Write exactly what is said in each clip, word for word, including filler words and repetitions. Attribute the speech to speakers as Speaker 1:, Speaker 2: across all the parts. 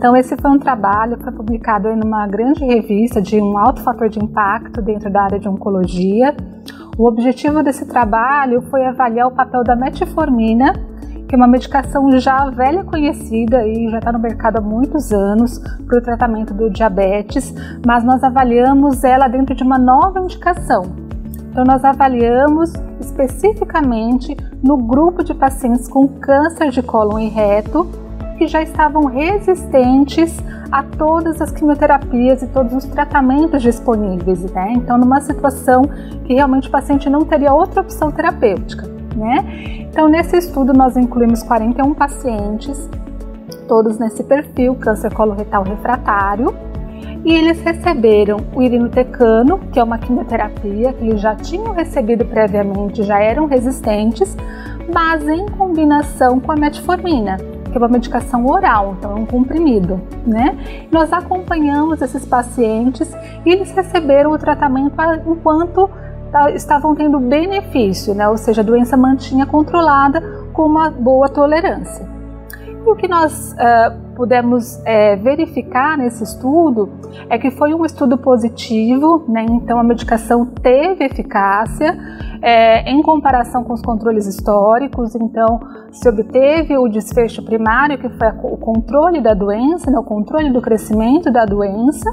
Speaker 1: Então esse foi um trabalho que foi publicado em uma grande revista de um alto fator de impacto dentro da área de oncologia. O objetivo desse trabalho foi avaliar o papel da metformina, que é uma medicação já velha conhecida e já está no mercado há muitos anos para o tratamento do diabetes, mas nós avaliamos ela dentro de uma nova indicação. Então nós avaliamos especificamente no grupo de pacientes com câncer de cólon e reto que já estavam resistentes a todas as quimioterapias e todos os tratamentos disponíveis, né? Então numa situação que realmente o paciente não teria outra opção terapêutica, né? Então nesse estudo nós incluímos quarenta e um pacientes, todos nesse perfil, câncer coloretal refratário, e eles receberam o irinotecano, que é uma quimioterapia que eles já tinham recebido previamente, já eram resistentes, mas em combinação com a metformina, que é uma medicação oral, então é um comprimido, né? Nós acompanhamos esses pacientes e eles receberam o tratamento enquanto estavam tendo benefício, né? Ou seja, a doença mantinha controlada com uma boa tolerância. E o que nós uh, pudemos uh, verificar nesse estudo é que foi um estudo positivo, né? Então a medicação teve eficácia uh, em comparação com os controles históricos, então se obteve o desfecho primário, que foi o controle da doença, né? O controle do crescimento da doença,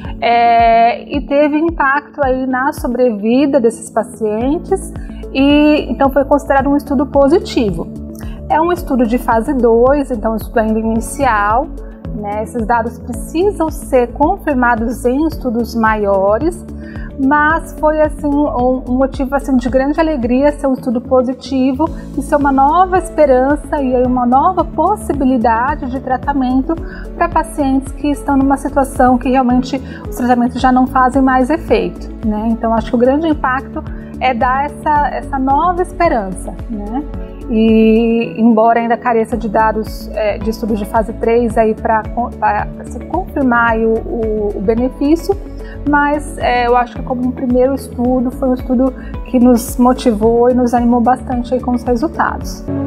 Speaker 1: uh, e teve impacto aí na sobrevida desses pacientes, e então foi considerado um estudo positivo. É um estudo de fase dois, então um estudo ainda inicial, né? Esses dados precisam ser confirmados em estudos maiores, mas foi assim um, um motivo assim, de grande alegria ser um estudo positivo e ser uma nova esperança e aí uma nova possibilidade de tratamento para pacientes que estão numa situação que realmente os tratamentos já não fazem mais efeito, né? Então acho que o grande impacto é dar essa, essa nova esperança, né? E embora ainda careça de dados é, de estudos de fase três para se confirmar aí o, o, o benefício, mas é, eu acho que como um primeiro estudo, foi um estudo que nos motivou e nos animou bastante aí com os resultados.